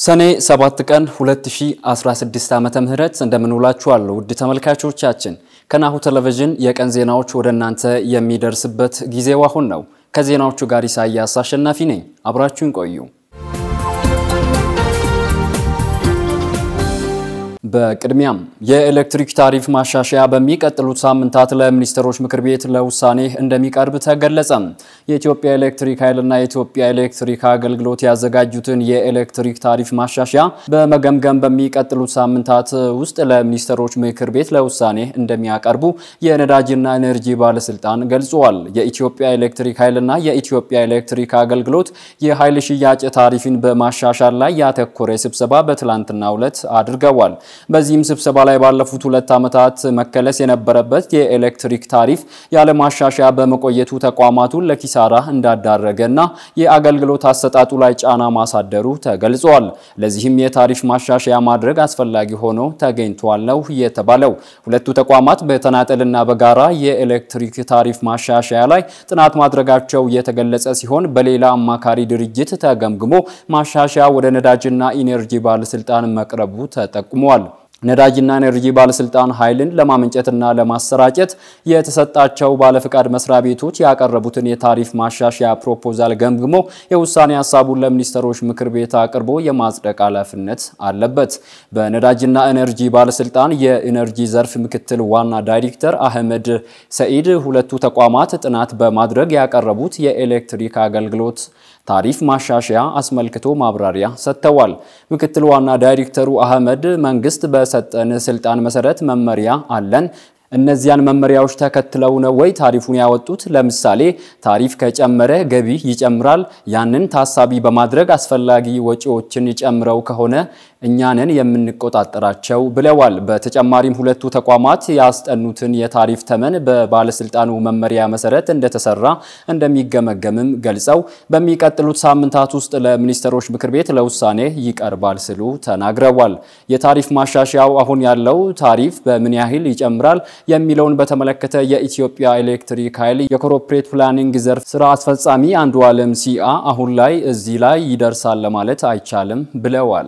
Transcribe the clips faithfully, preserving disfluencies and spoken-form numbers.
ሰኔ ሰባት ቀን ሁለት ሺህ አስራ ስድስት ዓመተ ምህረት እንደምንውላችኋል ውድ ተመልካቾቻችን ከናሁ ቴሌቪዥን የቀን ዜናዎች ወደናንተ የሚደርስበት ጊዜው አሁን ነው ከዜናዎቹ ጋር ኢሳያስ አሸናፊ ነኝ አብራችሁን ቆዩ በቅድሚያም የኤሌክትሪክ ታሪፍ ማሻሻያ በሚቀጥሉት ሳምንታት ለሚኒስትሮች ምክር ቤት ለውሳኔ እንደሚቀርብ ተገለጸ የኢትዮጵያ ኤሌክትሪክ ኃይልና የኢትዮጵያ ኤሌክትሪክ አገልግሎት ያዘጋጁትን የኤሌክትሪክ ታሪፍ ማሻሻያ በመገምገም በሚቀጥሉት ሳምንታት ውስጥ ለሚኒስትሮች ምክር ቤት ለውሳኔ እንደሚያቀርቡ የነዳጅና ኤነርጂ ባለስልጣን ገልጿል የኢትዮጵያ ኤሌክትሪክ ኃይልና የኢትዮጵያ ኤሌክትሪክ አገልግሎት የኃይል ሽያጭ ታሪፍን በማሻሻል ላይ ያተኮረ ስብሰባ በትላንትናው ዕለት አድርገዋል በዚህም ስብሰባ ላይ ባለፉት ሁለት ዓመታት መከለስ የነበረበት የኤሌክትሪክ ታሪፍ ያለ ማሻሻያ በመቆየቱ ተቋማቱን ለኪሳራ እንዳዳረገና የአገልግሎት አሰጣጡ ላይ ጫና ማሳደሩ ተገልጿል ለዚህም የታሪፍ ማሻሻያ ማድረግ አስፈላጊ ሆኖ ተገኝቷል ነው የተባለው ሁለቱ ተቋማት በተናጠልና በጋራ የኤሌክትሪክ ታሪፍ ማሻሻያ ላይ ጥናት ማድረጋቸው የተገለጸ ሲሆን በሌላ አማካሪ ድርጅት ተገምግሞ ማሻሻያ ወደ ነዳጅና ኢነርጂ ባለስልጣን መቅረቡ ተጠቁሟል ነዳጅና ኤነርጂ ባለስልጣን ኃይልን ለማመንጨትና ለማሰራጨት የተሰጣቸው ባለፍቃድ መስሪያ ቤቶች ያቀረቡትን የታሪፍ ማሻሻያ ፕሮፖዛል ገምግሞ የውሳኔ ሐሳቡን ለሚኒስትሮች ምክር ቤት አቅርቦ የማጽደቅ ኃላፊነት አለበት በነዳጅና ኤነርጂ ባለስልጣን የኤነርጂ ዘርፍ ምክትል ዋና ዳይሬክተር አህመድ ሰኢድ ሁለቱ ተቋማት ጥናት በማድረግ ያቀረቡት የኤሌክትሪክ አገልግሎት ታሪፍ ማሻሻያ አስመልክቶ ማብራሪያ ሰጥተዋል ምክትል ዋና ዳይሬክተሩ አህመድ መንግስት በሰጠን ስልጣን መሰረት መመሪያ አለን እነዚያን መመሪያዎች ተከትለው ነው ወይ ታሪፉን ያወጡት ለምሳሌ ታሪፍ ከጨመረ ገቢ ይጨምራል ያንን ታሳቢ በማድረግ አስፈላጊ ወጪዎችን ይጨምረው ከሆነ እኛንን የምንቆጣጣራቸው ብለዋል በተጨማሪም ሁለቱ ተቋማት ያስጠኑትን የታሪፍ ተመን በባለስልጣኑ መመሪያ መሰረት እንደተሰራ እንደሚገመገምም ገልጸው በሚቀጥሉት ሳምንታት ውስጥ ለሚኒስትሮች ምክር ቤት ለውሳኔ ይቀርባል ሲሉ ተናግረዋል የታሪፍ ማሻሻያው አሁን ያለው ታሪፍ በምን ያህል ይጨምራል የሚለውን በተመለከተ የኢትዮጵያ ኤሌክትሪክ ኃይል የኮርፖሬት ፕላኒንግ ዘርፍ ስራ አስፈጻሚ አንዱ ዓለም ሲአ አሁን ላይ እዚህ ላይ ይደርሳል ለማለት አይቻልም ብለዋል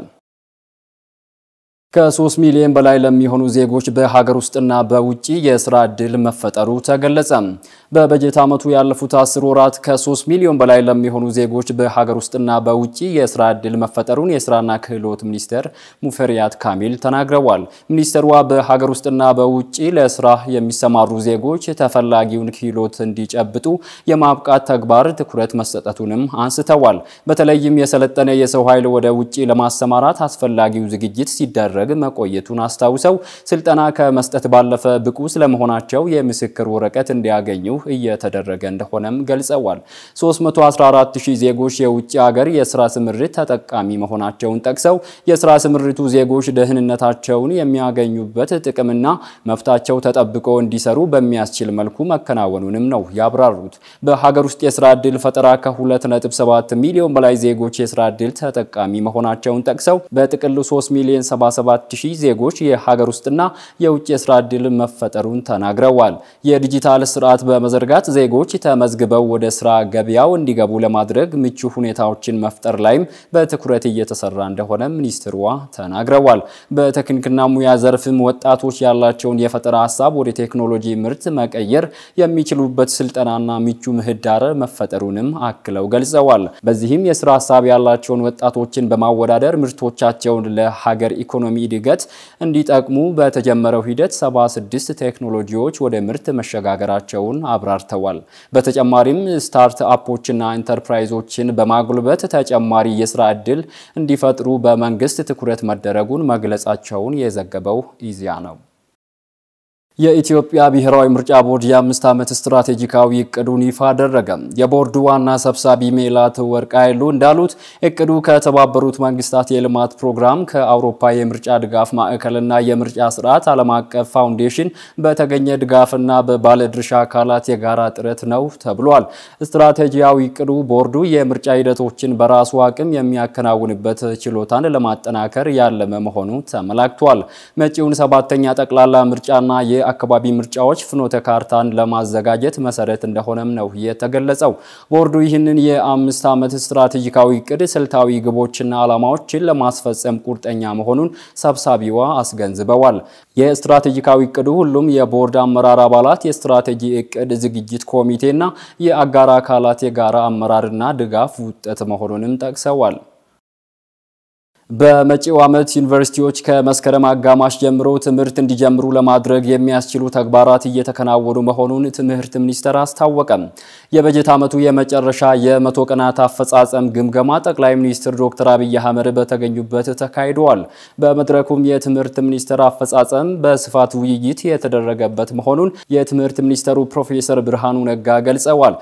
ከ3 ሚሊዮን በላይ ለሚሆኑ ዜጎች በሀገር ውስጥና በውጪ የሥራ ዕድል መፈጠሩ ተገለጸ በበጀት ዓመቱ ያለፉት አስር ወራት ከ3 ሚሊዮን በላይ ለሚሆኑ ዜጎች በሀገር ውስጥና በውጪ የሥራ ዕድል መፈጠሩን የሥራና ክህሎት ሚኒስትር ሙፈሪያት ካሚል ተናግረዋል ሚኒስትሯ በሀገር ውስጥና በውጪ ለሥራ የሚሰማሩ ዜጎች ተፈላጊውን ክህሎት እንዲጨብጡ የማብቃት ተግባር ትኩረት መስጠቱንም አንስተዋል በተለይም የሰለጠነ የሰው ኃይል ወደ ውጪ ለማሰማራት አስፈላጊው ዝግጅት ሲደረግ መቆየቱን አስታውሰው ስልጠና ከመስጠት ባለፈ ብቁ ስለመሆናቸው የምስክር ወረቀት እንዲያገኙ እየተደረገ እንደሆነም ገልጸዋል ሶስት መቶ አስራ አራት ሺህ ዜጎች የውጪ ሀገር የሥራ ስምሪት ተጠቃሚ መሆናቸውን ጠቅሰው የሥራ ስምሪቱ ዜጎች ደህንነታቸውን የሚያገኙበት ጥቅምና መፍታቸው ተጠብቆ እንዲሰሩ በሚያስችል መልኩ መከናወኑንም ነው ያብራሩት በሀገር ውስጥ የሥራ ዕድል ፈጠራ ከ2 ነጥብ ሰባት ሚሊዮን በላይ ዜጎች የሥራ ዕድል ተጠቃሚ መሆናቸውን ጠቅሰው በጥቅሉ ሶስት ሚሊዮን ሰባ ሰባት ሺህ ዜጎች የሀገር ውስጥና የውጭ የሥራ ዕድል መፈጠሩን ተናግረዋል የዲጂታል ስርዓት በመዘርጋት ዜጎች ተመዝግበው ወደ ሥራ ገበያው እንዲገቡ ለማድረግ ምቹ ሁኔታዎችን መፍጠር ላይም በትኩረት እየተሰራ እንደሆነ ሚኒስትሯ ተናግረዋል በቴክኒክና ሙያ ዘርፍም ወጣቶች ያላቸውን የፈጠራ ሐሳብ ወደ ቴክኖሎጂ ምርት መቀየር የሚችሉበት ስልጠናና ምቹ ምህዳር መፈጠሩንም አክለው ገልጸዋል በዚህም የሥራ ሐሳብ ያላቸውን ወጣቶችን በማወዳደር ምርቶቻቸውን ለሀገር ኢኮኖሚ እድገት እንዲጠቅሙ በተጀመረው ሂደት ሰባ ስድስት ቴክኖሎጂዎች ወደ ምርት መሸጋገራቸውን አብራርተዋል በተጨማሪም ስታርት አፖችና ኢንተርፕራይዞችን በማጉልበት ተጨማሪ የሥራ ዕድል እንዲፈጥሩ በመንግስት ትኩረት መደረጉን መግለጻቸውን የዘገበው ኢዜአ ነው የኢትዮጵያ ብሔራዊ ምርጫ ቦርድ የአምስት ዓመት ስትራቴጂካዊ እቅዱን ይፋ አደረገ የቦርዱ ዋና ሰብሳቢ ሜላት ወርቃይሉ እንዳሉት እቅዱ ከተባበሩት መንግስታት የልማት ፕሮግራም ከአውሮፓ የምርጫ ድጋፍ ማዕከልና የምርጫ ስርዓት ዓለም አቀፍ ፋውንዴሽን በተገኘ ድጋፍና በባለድርሻ አካላት የጋራ ጥረት ነው ተብሏል ስትራቴጂያዊ እቅዱ ቦርዱ የምርጫ ሂደቶችን በራሱ አቅም የሚያከናውንበት ችሎታን ለማጠናከር ያለመ መሆኑ ተመላክቷል መጪውን ሰባተኛ ጠቅላላ ምርጫና የ የአካባቢ ምርጫዎች ፍኖተ ካርታን ለማዘጋጀት መሰረት እንደሆነም ነው የተገለጸው። ቦርዱ ይህንን የአምስት ዓመት ስትራቴጂካዊ እቅድ ስልታዊ ግቦችና ዓላማዎችን ለማስፈጸም ቁርጠኛ መሆኑን ሰብሳቢዋ አስገንዝበዋል። የስትራቴጂካዊ እቅዱ ሁሉም የቦርድ አመራር አባላት የስትራቴጂ እቅድ ዝግጅት ኮሚቴና የአጋር አካላት የጋራ አመራርና ድጋፍ ውጤት መሆኑንም ጠቅሰዋል። በመጪው ዓመት ዩኒቨርሲቲዎች ከመስከረም አጋማሽ ጀምሮ ትምህርት እንዲጀምሩ ለማድረግ የሚያስችሉ ተግባራት እየተከናወኑ መሆኑን ትምህርት ሚኒስቴር አስታወቀ። የበጀት ዓመቱ የመጨረሻ የመቶ ቀናት አፈጻጸም ግምገማ ጠቅላይ ሚኒስትር ዶክተር አብይ አህመድ በተገኙበት ተካሂዷል። በመድረኩም የትምህርት ሚኒስቴር አፈጻጸም በስፋት ውይይት የተደረገበት መሆኑን የትምህርት ሚኒስትሩ ፕሮፌሰር ብርሃኑ ነጋ ገልጸዋል።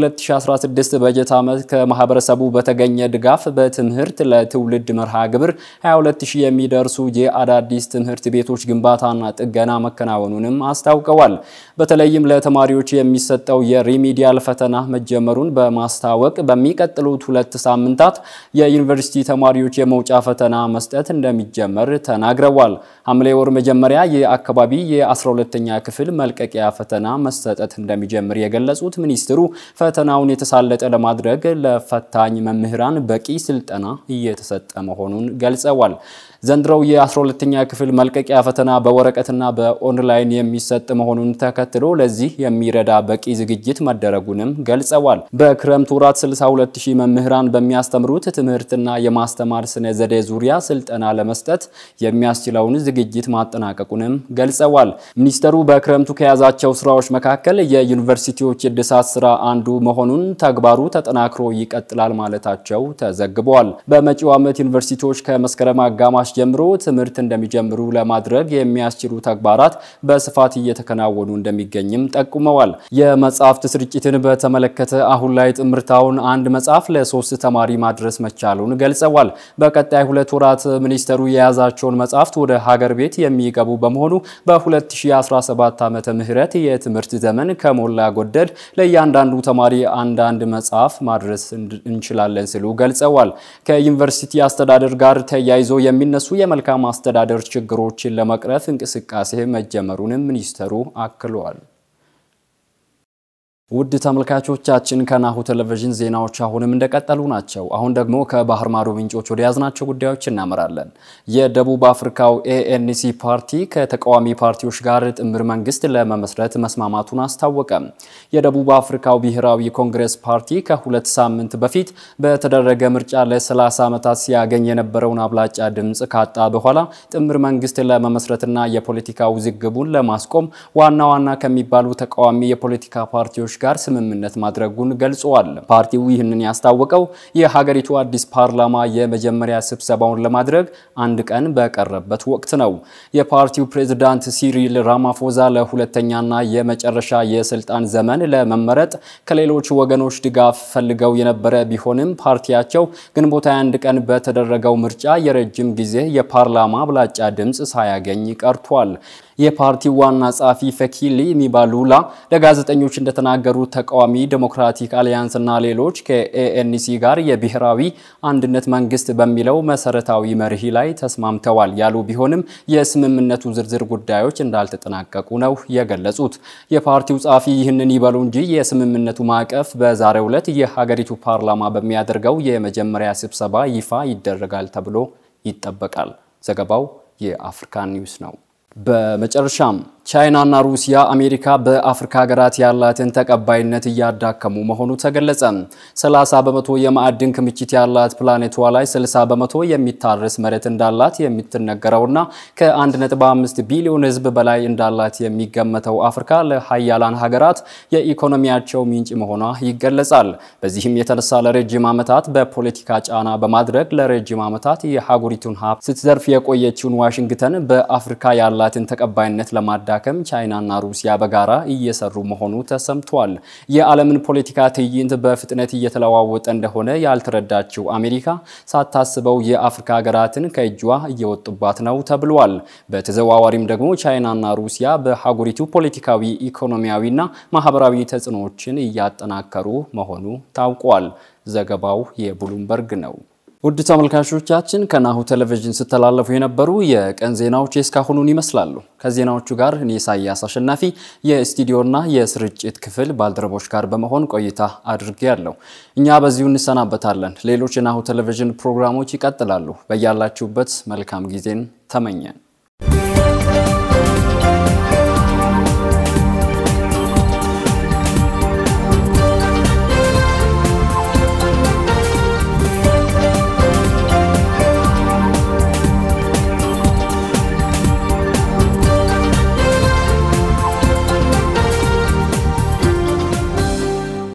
በ2016 በጀት ዓመት ከማህበረሰቡ በተገኘ ድጋፍ በትምህርት ለትውልድ መርሃ ግብር ሃያ ሁለት ሺህ የሚደርሱ የአዳዲስ ትምህርት ቤቶች ግንባታና ጥገና መከናወኑንም አስታውቀዋል። በተለይም ለተማሪዎች የሚሰጠው የሪሚዲያል ፈተና መጀመሩን በማስታወቅ በሚቀጥሉት ሁለት ሳምንታት የዩኒቨርሲቲ ተማሪዎች የመውጫ ፈተና መስጠት እንደሚጀመር ተናግረዋል። ሐምሌ ወር መጀመሪያ የአካባቢ የ12ኛ ክፍል መልቀቂያ ፈተና መሰጠት እንደሚጀምር የገለጹት ሚኒስትሩ ፈተናውን የተሳለጠ ለማድረግ ለፈታኝ መምህራን በቂ ስልጠና እየተሰጠ መሆኑን ገልጸዋል። ዘንድሮው የ12ኛ ክፍል መልቀቂያ ፈተና በወረቀትና በኦንላይን የሚሰጥ መሆኑን ተከትሎ ለዚህ የሚረዳ በቂ ዝግጅት መደረጉንም ገልጸዋል። በክረምት ወራት ስልሳ ሁለት ሺህ መምህራን በሚያስተምሩት ትምህርትና የማስተማር ስነ ዘዴ ዙሪያ ስልጠና ለመስጠት የሚያስችለውን ዝግጅት ማጠናቀቁንም ገልጸዋል። ሚኒስተሩ በክረምቱ ከያዛቸው ስራዎች መካከል የዩኒቨርሲቲዎች እድሳት ስራ አንዱ መሆኑን ተግባሩ ተጠናክሮ ይቀጥላል ማለታቸው ተዘግቧል። በመጪው ዓመት ዩኒቨርሲቲዎች ከመስከረም አጋማሽ ጀምሮ ትምህርት እንደሚጀምሩ ለማድረግ የሚያስችሉ ተግባራት በስፋት እየተከናወኑ እንደሚገኝም ጠቁመዋል። የመጽሐፍት ስርጭትን በተመለከተ አሁን ላይ ጥምርታውን አንድ መጽሐፍ ለሶስት ተማሪ ማድረስ መቻሉን ገልጸዋል። በቀጣይ ሁለት ወራት ሚኒስተሩ የያዛቸውን መጽሐፍት ወደ ሀገር ቤት የሚገቡ በመሆኑ በ2017 ዓመተ ምህረት የትምህርት ዘመን ከሞላ ጎደል ለእያንዳንዱ ተማሪ አንድ አንድ መጽሐፍ ማድረስ እንችላለን ሲሉ ገልጸዋል። ከዩኒቨርሲቲ አስተዳደር ጋር ተያይዞ የሚነሱ የመልካም አስተዳደር ችግሮችን ለመቅረፍ እንቅስቃሴ መጀመሩንም ሚኒስተሩ አክለዋል። ውድ ተመልካቾቻችን ከናሁ ቴሌቪዥን ዜናዎች አሁንም እንደቀጠሉ ናቸው። አሁን ደግሞ ከባህር ማዶ ምንጮች ወደ ያዝናቸው ጉዳዮች እናመራለን። የደቡብ አፍሪካው ኤኤንሲ ፓርቲ ከተቃዋሚ ፓርቲዎች ጋር ጥምር መንግስት ለመመስረት መስማማቱን አስታወቀ። የደቡብ አፍሪካው ብሔራዊ ኮንግረስ ፓርቲ ከሁለት ሳምንት በፊት በተደረገ ምርጫ ለ30 ዓመታት ሲያገኝ የነበረውን አብላጫ ድምጽ ካጣ በኋላ ጥምር መንግስት ለመመስረትና የፖለቲካ ውዝግቡን ለማስቆም ዋና ዋና ከሚባሉ ተቃዋሚ የፖለቲካ ፓርቲዎች ጋር ስምምነት ማድረጉን ገልጿል። ፓርቲው ይህንን ያስታወቀው የሀገሪቱ አዲስ ፓርላማ የመጀመሪያ ስብሰባውን ለማድረግ አንድ ቀን በቀረበት ወቅት ነው። የፓርቲው ፕሬዝዳንት ሲሪል ራማፎዛ ለሁለተኛና የመጨረሻ የስልጣን ዘመን ለመመረጥ ከሌሎች ወገኖች ድጋፍ ፈልገው የነበረ ቢሆንም ፓርቲያቸው ግንቦት ሃያ አንድ ቀን በተደረገው ምርጫ የረጅም ጊዜ የፓርላማ አብላጫ ድምጽ ሳያገኝ ቀርቷል። የፓርቲው ዋና ጸሐፊ ፈኪሊ ሚባሉላ ለጋዜጠኞች እንደተናገሩት ተቃዋሚ ዲሞክራቲክ አሊያንስና ሌሎች ከኤኤንሲ ጋር የብሔራዊ አንድነት መንግስት በሚለው መሰረታዊ መርህ ላይ ተስማምተዋል ያሉ ቢሆንም የስምምነቱ ዝርዝር ጉዳዮች እንዳልተጠናቀቁ ነው የገለጹት። የፓርቲው ጸሐፊ ይህንን ይበሉ እንጂ የስምምነቱ ማዕቀፍ በዛሬው ዕለት የሀገሪቱ ፓርላማ በሚያደርገው የመጀመሪያ ስብሰባ ይፋ ይደረጋል ተብሎ ይጠበቃል። ዘገባው የአፍሪካ ኒውስ ነው። በመጨረሻም ቻይናና ሩሲያ አሜሪካ በአፍሪካ ሀገራት ያላትን ተቀባይነት እያዳከሙ መሆኑ ተገለጸ። ሰላሳ በመቶ የማዕድን ክምችት ያላት ፕላኔቷ ላይ ስልሳ በመቶ የሚታረስ መሬት እንዳላት የምትነገረውና ከአንድ ነጥብ አምስት ቢሊዮን ሕዝብ በላይ እንዳላት የሚገመተው አፍሪካ ለሀያላን ሀገራት የኢኮኖሚያቸው ምንጭ መሆኗ ይገለጻል። በዚህም የተነሳ ለረጅም ዓመታት በፖለቲካ ጫና በማድረግ ለረጅም ዓመታት የሀገሪቱን ሀብት ስትዘርፍ የቆየችውን ዋሽንግተን በአፍሪካ ያላትን ተቀባይነት ለማዳ ከም ቻይናና ሩሲያ በጋራ እየሰሩ መሆኑ ተሰምቷል። የዓለምን ፖለቲካ ትዕይንት በፍጥነት እየተለዋወጠ እንደሆነ ያልተረዳችው አሜሪካ ሳታስበው የአፍሪካ ሀገራትን ከእጇ እየወጡባት ነው ተብሏል። በተዘዋዋሪም ደግሞ ቻይናና ሩሲያ በሀገሪቱ ፖለቲካዊ፣ ኢኮኖሚያዊና ማህበራዊ ተጽዕኖዎችን እያጠናከሩ መሆኑ ታውቋል። ዘገባው የብሉምበርግ ነው። ውድ ተመልካቾቻችን ከናሁ ቴሌቪዥን ስተላለፉ የነበሩ የቀን ዜናዎች እስካሁኑን ይመስላሉ። ከዜናዎቹ ጋር እኔ ኢሳያስ አሸናፊ የስቱዲዮና የስርጭት ክፍል ባልደረቦች ጋር በመሆን ቆይታ አድርጌያለሁ። እኛ በዚሁ እንሰናበታለን። ሌሎች የናሁ ቴሌቪዥን ፕሮግራሞች ይቀጥላሉ። በያላችሁበት መልካም ጊዜን ተመኘን።